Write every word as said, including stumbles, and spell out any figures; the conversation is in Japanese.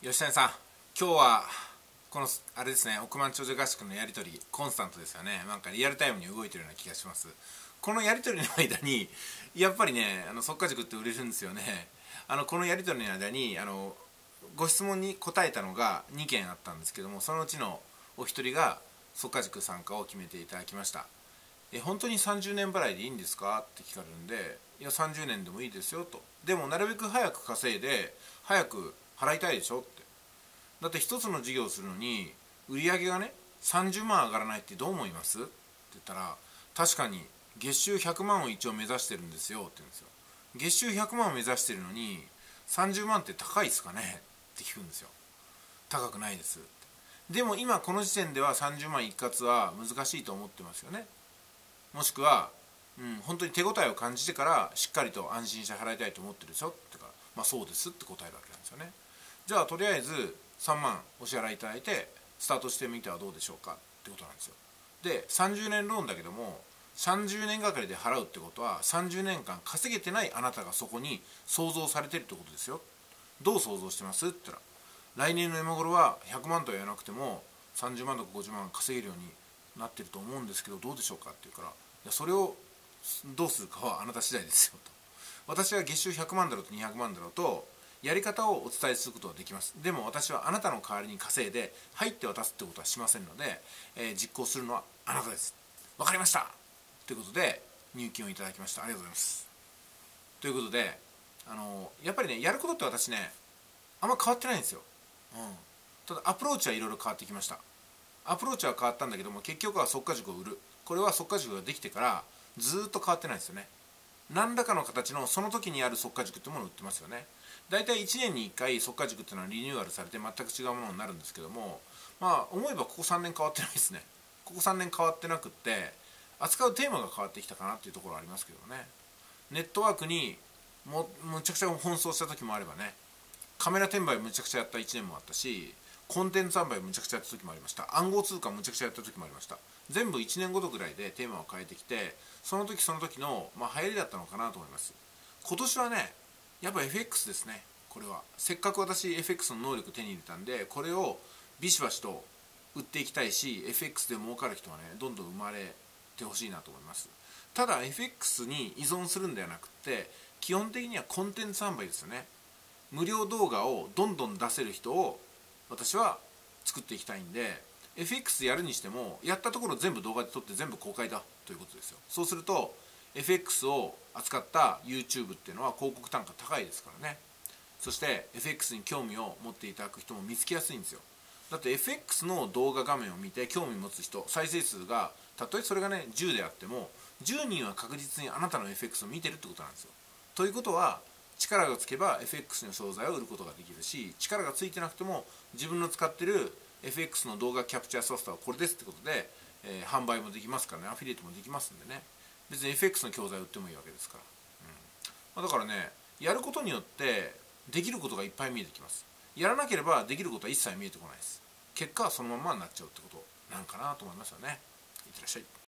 吉谷さん、今日はこのあれですね、億万長者合宿のやり取りコンスタントですよね。なんかリアルタイムに動いてるような気がします。このやり取りの間にやっぱりね、あの速稼塾って売れるんですよね。あのこのやり取りの間にあのご質問に答えたのがにけんあったんですけども、そのうちのお一人が速稼塾参加を決めていただきました。え本当にさんじゅうねん払いでいいんですかって聞かれるんで、いやさんじゅうねんでもいいですよと。でもなるべく早く稼いで早く払いたいでしょって。だって一つの事業をするのに売り上げがねさんじゅうまん上がらないってどう思いますって言ったら、確かに月収ひゃくまんを一応目指してるんですよって言うんですよ。月収ひゃくまんを目指してるのにさんじゅうまんって高いですかねって聞くんですよ。高くないです。でも今この時点ではさんじゅうまん一括は難しいと思ってますよね。もしくは、うん、本当に手応えを感じてからしっかりと安心して払いたいと思ってるでしょってから、まあそうですって答えるわけなんですよね。じゃあとりあえずさんまんお支払いいただいてスタートしてみてはどうでしょうかってことなんですよ。でさんじゅうねんローンだけどもさんじゅうねんがかりで払うってことはさんじゅうねんかん稼げてないあなたがそこに想像されてるってことですよ。どう想像してますって言ったら、来年の今頃はひゃくまんとは言わなくてもさんじゅうまんとかごじゅうまん稼げるようになってると思うんですけどどうでしょうかって言うから、いやそれをどうするかはあなた次第ですよと。私は月収ひゃくまんだろうとにひゃくまんだろうとやり方をお伝えすることはできます。でも私はあなたの代わりに稼いで入って渡すってことはしませんので、えー、実行するのはあなたです。わかりましたということで入金をいただきました。ありがとうございます。ということで、あのー、やっぱりねやることって私ねあんま変わってないんですよ、うん、ただアプローチはいろいろ変わってきました。アプローチは変わったんだけども結局は速稼塾を売る、これは速稼塾ができてからずっと変わってないですよね。何らかの形のその時にある速稼塾ってものを売ってますよね。だいたいいちねんにいっかい速稼塾っていうのはリニューアルされて全く違うものになるんですけども、まあ思えばここさんねん変わってないですね。ここさんねん変わってなくって扱うテーマが変わってきたかなっていうところはありますけどね。ネットワークにもむちゃくちゃ奔走した時もあればね、カメラ転売むちゃくちゃやったいちねんもあったし、コンテンツ販売むちゃくちゃやった時もありました。暗号通貨むちゃくちゃやった時もありました。全部いちねんごとぐらいでテーマを変えてきて、その時その時の、まあ、流行りだったのかなと思います。今年はねやっぱ エフエックス ですね。これはせっかく私 エフエックス の能力手に入れたんで、これをビシバシと売っていきたいし エフエックス で儲かる人はねどんどん生まれてほしいなと思います。ただ エフエックス に依存するんではなくって基本的にはコンテンツ販売ですよね。無料動画をどんどん出せる人を私は作っていきたいんで、 エフエックス やるにしてもやったところ全部動画で撮って全部公開だということですよ。そうすると エフエックス を扱った YouTube っていうのは広告単価高いですからね。そして エフエックス に興味を持っていただく人も見つけやすいんですよ。だって エフエックス の動画画面を見て興味を持つ人、再生数がたとえそれがねじゅうであってもじゅうにんは確実にあなたの エフエックス を見てるってことなんですよ。ということは力がつけば エフエックス の商材を売ることができるし、力がついてなくても自分の使ってる エフエックス の動画キャプチャーソフトはこれですってことで、えー、販売もできますからね、アフィリエイトもできますんでね、別に エフエックス の教材を売ってもいいわけですから、うんまあ、だからねやることによってできることがいっぱい見えてきます。やらなければできることは一切見えてこないです。結果はそのままになっちゃうってことなんかなと思いますよね。いってらっしゃい。